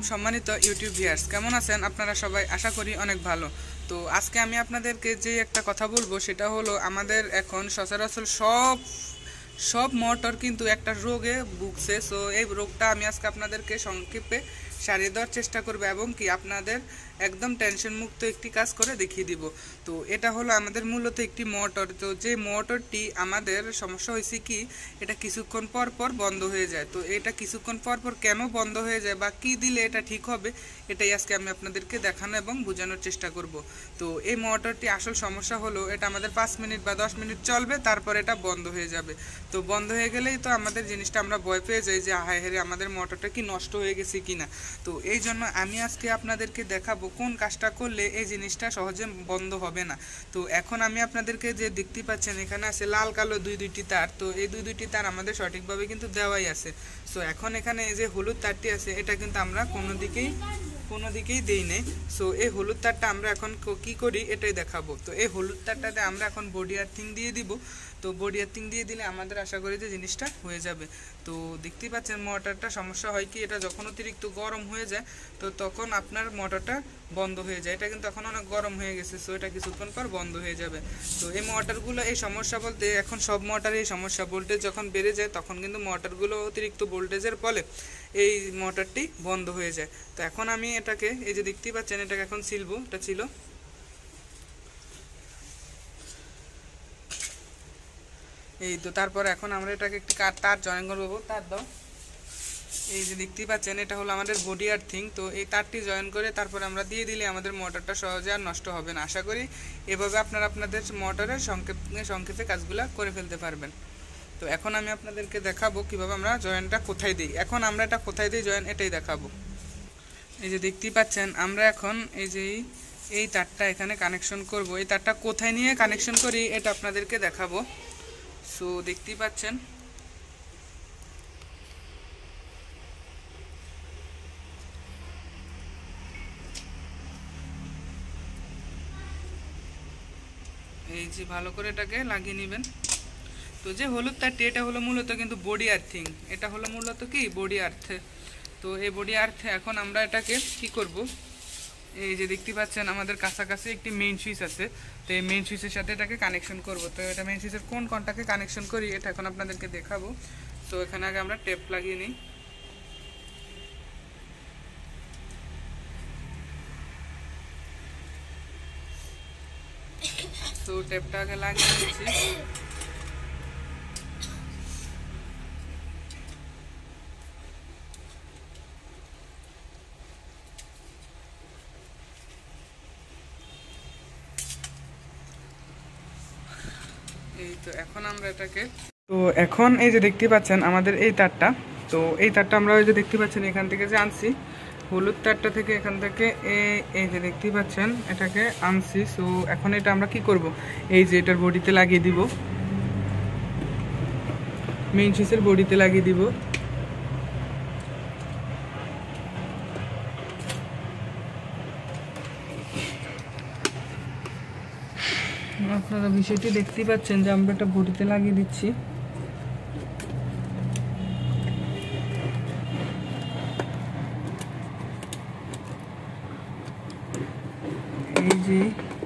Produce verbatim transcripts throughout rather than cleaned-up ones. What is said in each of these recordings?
সম্মানিত YouTube viewers, কেমন আছেন আপনারা সবাই? আশা করি অনেক ভালো। তো আজকে আমি আপনাদেরকে যে একটা কথা বলবো সেটা হলো, আমাদের এখন সচরাচর সব সব মোটর কিন্তু একটা রোগে ভুগছে। সো এই রোগটা আমি আজকে আপনাদেরকে সংক্ষেপে সারিয়ে দেওয়ার চেষ্টা করব এবং কি আপনাদের একদম টেনশন মুক্ত একটি কাজ করে দেখিয়ে দিব। তো এটা হলো আমাদের মূলত একটি মোটর। তো যে মোটরটি আমাদের সমস্যা হয়েছে কি, এটা কিছুক্ষণ পর পর বন্ধ হয়ে যায়। তো এটা কিছুক্ষণ পর পর কেন বন্ধ হয়ে যায় বা কি দিলে এটা ঠিক হবে, এটাই আজকে আমি আপনাদেরকে দেখানো এবং বোঝানোর চেষ্টা করব। তো এই মোটরটি আসল সমস্যা হলো, এটা আমাদের পাঁচ মিনিট বা দশ মিনিট চলবে, তারপর এটা বন্ধ হয়ে যাবে। তো বন্ধ হয়ে গেলেই তো আমাদের জিনিসটা আমরা ভয় পেয়ে যাই যে হায় হায় আমাদের মোটরটা কি নষ্ট হয়ে গেছে কিনা। তো এই জন্য আমি আজকে আপনাদেরকে দেখাবো কোন কাজটা করলে এই জিনিসটা সহজে বন্ধ হবে না। তো এখন আমি আপনাদেরকে যে দেখতে পাচ্ছেন, এখানে আছে লাল কালো দুই দুইটি তার। তো এই দুই দুইটি তার আমাদের সঠিকভাবে কিন্তু দেওয়াই আছে। সো এখন এখানে এই যে হলুদ তারটি আছে, এটা কিন্তু আমরা কোনো দিকেই কোনো দিকেই দেই নেই। সো এই হলুদ তারটা আমরা এখন কি করি এটাই দেখাবো। তো এই হলুদ তারটাতে আমরা এখন বডি আর্থিং দিয়ে দিব। তো বডি আর্থিং দিয়ে দিলে আমাদের আশা করি যে জিনিসটা হয়ে যাবে। তো দেখতেই পাচ্ছেন মোটরটা সমস্যা হয় কি, এটা যখন অতিরিক্ত গরম হয়ে যায় তো তখন আপনার মোটরটা বন্ধ হয়ে যায়। এটা কিন্তু এখন অনেক গরম হয়ে গেছে, সো এটা কিছুক্ষণ পর বন্ধ হয়ে যাবে। তো এই মোটরগুলো এই সমস্যা বলতে, এখন সব মোটরে এই সমস্যা, ভোল্টেজ যখন বেড়ে যায় তখন কিন্তু মোটরগুলো অতিরিক্ত ভোল্টেজের ফলে এই মোটরটি বন্ধ হয়ে যায়। তো এখন আমি এটাকে এই যে দেখতেই পাচ্ছেন, এটাকে এখন সিলবো। এটা ছিল এই তো, তারপর এখন আমরা এটাকে একটি কার তার জয়েন করবো। তার দাও, এই যে দেখতেই পাচ্ছেন এটা হলো আমাদের বডি আর্থিং। তো এই তারটি জয়েন করে তারপর আমরা দিয়ে দিলে আমাদের মোটরটা সহজে আর নষ্ট হবে না। আশা করি এভাবে আপনারা আপনাদের মোটরের সংক্ষেপে সংক্ষেপে কাজগুলো করে ফেলতে পারবেন। তো এখন আমি আপনাদেরকে দেখাবো কিভাবে আমরা জয়েনটা কোথায় দিই। এখন আমরা এটা কোথায় দিই জয়েন, এটাই দেখাবো। এই যে দেখতেই পাচ্ছেন আমরা এখন এই যে এই তারটা এখানে কানেকশন করব। এই তারটা কোথায় নিয়ে কানেকশন করি এটা আপনাদেরকে দেখাবো। সো দেখতেই পাচ্ছেন এই যে ভালো করে এটাকে লাগিয়ে নেবেন। তো যে হলুদ তারটি, এটা হলো মূলত কিন্তু বডি আর্থিং। এটা হলো মূলত কি বডি আর্থ। তো এই বডি আর্থে এখন আমরা এটাকে কি করব, এই যে দেখতে পাচ্ছেন আমাদের কাছাকাছি একটি মেইন সুইচ আছে। তো এই মেইন সুইচের সাথে এটাকে কানেকশন করব। তো এটা মেইন সুইচের কোন কোনটাকে কানেকশন করি এটা এখন আপনাদেরকে দেখাবো। তো এখানে আগে আমরা টেপ লাগিয়ে নিই। তো টেপটা আগে লাগিয়ে নিচ্ছি। এই তো এখন আমরা এটাকে, তো এখন এই যে দেখতে পাচ্ছেন আমাদের এই তারটা। তো এই তারটা আমরা ওই যে দেখতে পাচ্ছেন এখান থেকে যে আনছি, হলুদ তারটা থেকে এখান থেকে এই যে দেখতে পাচ্ছেন এটাকে আনছি। সো এখন এটা আমরা কি করব, এই যে এটার বডিতে লাগিয়ে দিব, মেইন সুইচের বডিতে লাগিয়ে দিব। আপনারা বিষয়টি দেখতেই পাচ্ছেন যে আমরা এটা বডিতে লাগিয়ে দিচ্ছি। এই যে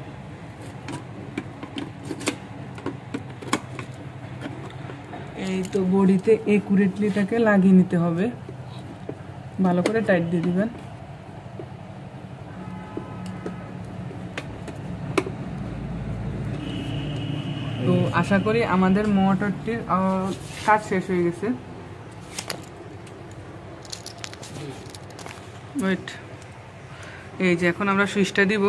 এই তো বডিতে একুরেটলি এটাকে লাগিয়ে নিতে হবে, ভালো করে টাইট দিয়ে দিবেন। তো আশা করি আমাদের মোটরটির কাজ শেষ হয়ে গেছে। ওয়েট, এই যে এখন আমরা সুইচটা দিব।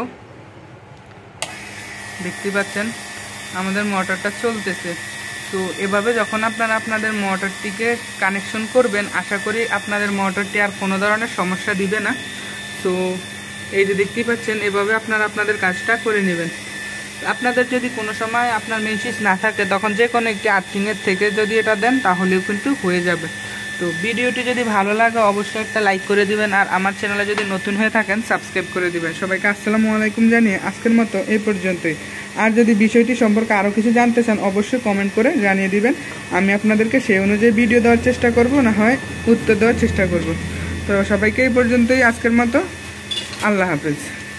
দেখতে পাচ্ছেন আমাদের মোটরটা চলতেছে। তো এভাবে যখন আপনারা আপনাদের মোটরটিকে কানেকশন করবেন, আশা করি আপনাদের মোটরটি আর কোনো ধরনের সমস্যা দিবে না। তো এই যে দেখতেই পাচ্ছেন এভাবে আপনারা আপনাদের কাজটা করে নেবেন। আপনাদের যদি কোনো সময় আপনার মেইন সুইচ না থাকে, তখন যে কোনো একটি আর্থিংয়ের থেকে যদি এটা দেন তাহলেও কিন্তু হয়ে যাবে। তো ভিডিওটি যদি ভালো লাগে অবশ্যই একটা লাইক করে দিবেন, আর আমার চ্যানেলে যদি নতুন হয়ে থাকেন সাবস্ক্রাইব করে দিবেন। সবাইকে আসসালামু আলাইকুম জানিয়ে আজকের মতো এই পর্যন্তই। আর যদি বিষয়টি সম্পর্কে আরও কিছু জানতে চান অবশ্যই কমেন্ট করে জানিয়ে দিবেন, আমি আপনাদেরকে সেই অনুযায়ী ভিডিও দেওয়ার চেষ্টা করব, না হয় উত্তর দেওয়ার চেষ্টা করব। তো তো সবাইকে এই পর্যন্তই আজকের মতো, আল্লাহ হাফেজ।